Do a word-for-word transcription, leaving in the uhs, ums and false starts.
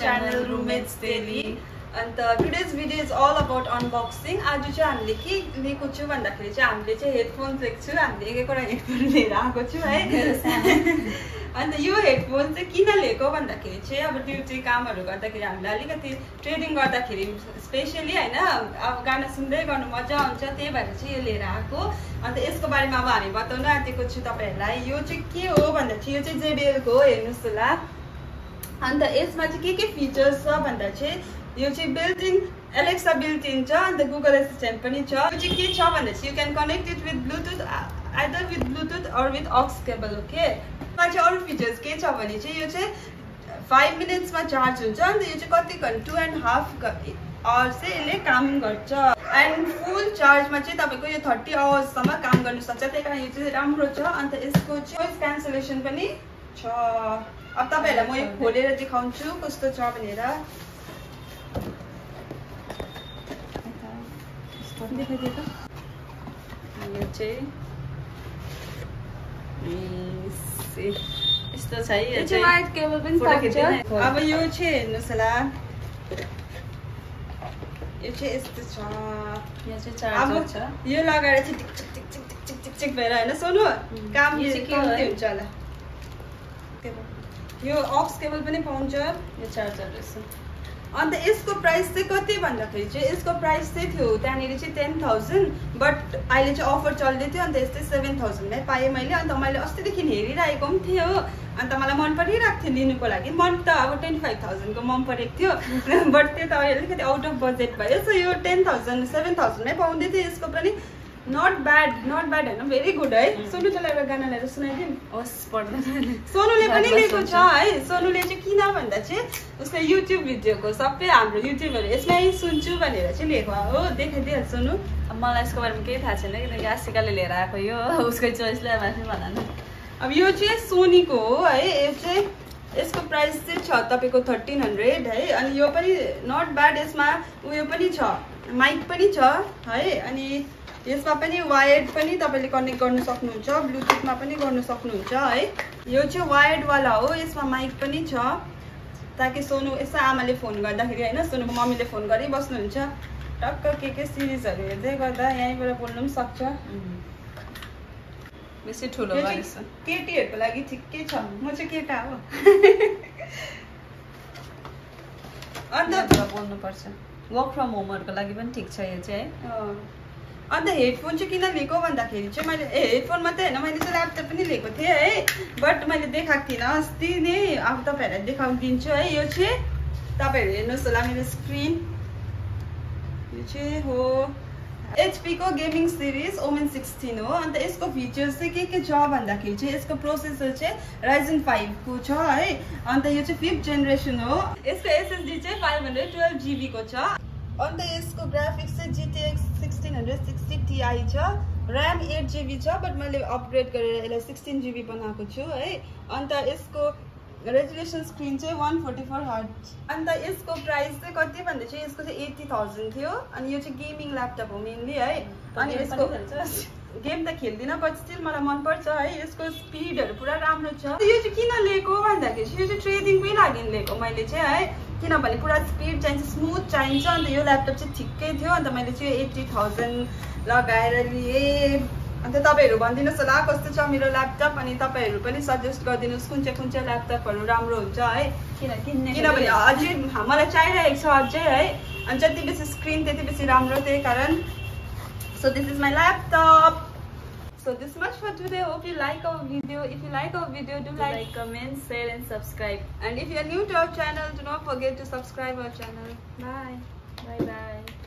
channel Roommates Daily. And today's video is all about unboxing. आज चाहिँ हामीले के लिएको छु भन्दाखेरि चाहिँ हामीले चाहिँ हेडफोन्स लिएको छु. हामीले एक एकवटा हेडफोन लिएर आएको छु है. अन्त यो हेडफोन चाहिँ किन लिएको भन्दाखेरि चाहिँ अब ड्युटी कामहरु गर्दाखेरि हामीले अलिकति ट्रेडिङ गर्दाखेरि स्पेशली हैन अब गाना सुन्दै गर्नु मजा आउँछ त्यही भएर चाहिँ यो लिएर आएको. अन्त यसको बारेमा अब हामी बताउन आँटेको छु तपाईहरुलाई. यो चाहिँ के हो भन्दा चाहिँ यो चाहिँ J B L को हो हेर्नुस् होला. अन्त यसमा चाहिँ के के फिचर्स छ भन्दा चाहिँ यो चाहिँ built in Alexa built in छ अन्त Google Assistant पनि छ. यो चाहिँ के छ भन्दा चाहिँ you can connect it with Bluetooth either with Bluetooth or with aux cable. Okay यसमा चाहिँ अरु फिचर्स के छ भने चाहिँ यो चाहिँ five minutes मा चार्ज हुन्छ. अन्त यो चाहिँ कति घण्टा two and a half hours चाहिँ यसले काम गर्छ. एन्ड फुल चार्जमा चाहिँ तपाईको यो thirty hours सम्म काम गर्न सक्छ. त्यही कारण यो चाहिँ राम्रो छ. अन्त यसको नोइज क्यान्सलेसन पनि छ. अब तपाईहरुलाई म यो खोलेर देखाउँछु कस्तो छ भनेर. देखाइदिए त यो चाहिँ यस्तो छ है. यो चाहिँ वाइड केबल पनि पाउँछ. अब यो चाहिँ हेर्नुस् होला. यो चाहिँ यस्तो छ. यो चाहिँ चार्जर छ. यो लगाएर चाहिँ टिक टिक टिक टिक टिक टिक टिक भएर हैन सोनु काम चाहिँ के हुन्छ होला. यो aux केबल पनि पाउँछ. यो चार्जर रहेछ. अन्त यसको प्राइस चाहिँ कति भन्दाखेरि चाहिँ यसको प्राइस चाहिँ थियो त्यहाँनिर चाहिँ ten thousand बट अहिले चाहिँ अफर चल्दै थियो. अन्त यस्तै seven thousand मै पाएँ मैले. अन्त मैले अस्तिदेखि हेरिरहेको पनि थियो. अन्त मलाई मन परिरहेको थियो लिनुको लागि. मन त अब twenty-five thousand को मन परेको थियो बट त्यो त अलिकति आउट अफ बजेट भयो. सो यो ten thousand seven thousand मै पाउँदै थियो. यसको पनि नट ब्याड नट ब्याड हैन भेरी गुड है. सोनु चलाई एउटा गाना लिएर सुनाइदिउँ. होस् पढ्दैन. सोनुले पनि लिएको छ है. सोनुले चाहिँ किन भन्दा चाहिँ उसको युट्युब भिडियोको सबै हाम्रो युट्युबहरु यसमै सुन्छु भनेर चाहिँ लिएको हो. देखाइदिए सोनु. मलाई यसको बारेमा केही थाहा छैन किनकि आशिकाले लिएर आएको यो उसकै चोइसले माथि भन न. अब यो चाहिँ सोनीको हो है. यो चाहिँ यसको प्राइस चाहिँ छ तपाईको thirteen hundred है. अनि यो पनि नट ब्याड. यसमा उयो पनि छ माइक पनि छ है. अनि यसमा पनि वायर्ड पनि तपाईले कनेक्ट गर्न सक्नुहुन्छ. ब्लुटुथमा पनि गर्न सक्नुहुन्छ है. यो चाहिँ वायर्ड वाला हो. यसमा माइक पनि छ ताकि सोनु यसो आमाले फोन गर्दाखेरि हैन सोनुको मम्मीले फोन गरि बस्नुहुन्छ टक्क के के सिरिजहरु हेर्दै गर्दा यहीँबाट बोल्न पनि सक्छ. बेसी ठुलो गरेछ. केटीहरुको लागि ठिकै छ. म चाहिँ केटा हो. अन्त बोल्नु पर्छ. वर्क फ्रम होमहरुको लागि पनि ठीक छ यो चाहिँ है. अन्त हेडफोन चाहिँ किन लिएको भन्दाखेरि चाहिँ मैले ए हेडफोन मात्रै हैन मैले चाहिँ ल्यापटप पनि लिएको थिएँ है. बट मैले देखाएको थिइनँ अस्ति नै. अब तपाईहरुलाई देखाउँदिन्छु है. यो चाहिँ तपाईहरु हेर्नुस् होला मेरो स्क्रिन. यो चाहिँ हो H P को गेमिङ सिरिज Omen sixteen हो. अन्त यसको फिचर्स चाहिँ के के छ भन्दाखेरि चाहिँ यसको प्रोसेसर चाहिँ Ryzen five को छ है. अन्त यो चाहिँ fifth जेनेरेसन हो. यसको S S D चाहिँ five twelve G B को छ. अन्त यसको ग्राफिक्स चाहिँ G T X sixteen sixty Ti छ. र्याम eight G B छ बट मैले अपग्रेड गरेर यसलाई sixteen G B बनाएको छु है. अन्त यसको रेजोल्युसन स्क्रिन चाहिँ one forty-four hertz. अन्त यसको प्राइस चाहिँ कति भन्दा चाहिँ यसको चाहिँ eighty thousand थियो. अनि यो चाहिँ गेमिङ ल्यापटप हो मेनली है. अनि यसको गेम त खेल्दिनँ बट स्टिल मलाई मन पर्छ है. यसको स्पिडहरु पुरा राम्रो छ. यो चाहिँ किन लिएको भन्दाखेरि चाहिँ यो चाहिँ ट्रेडिङकै लागि लिएको मैले चाहिँ है. किनभने पुरा स्पिड चाहिन्छ स्मुथ चाहिन्छ. अन्त यो ल्यापटप चाहिँ ठिकै थियो. अन्त मैले चाहिँ eighty thousand लगाएर लिएँ. अन्त तपाईहरु भनिदिनुस् होला कस्तो छ मेरो ल्यापटप. अनि तपाईहरु पनि सजेस्ट गरिदिनुस् कुन चाहिँ कुन चाहिँ ल्यापटपहरु राम्रो हुन्छ है. किन किन्ने किनभने अझै मलाई चाहिरहेको छ अझै है. अनि जति बेसी स्क्रिन त्यति बेसी राम्रो. त्यही कारण so this is my laptop. So this much for today. Hope you like our video. If you like our video, do like, like, comment, share and subscribe. And if you are new to our channel, do not forget to subscribe our channel. Bye. Bye bye.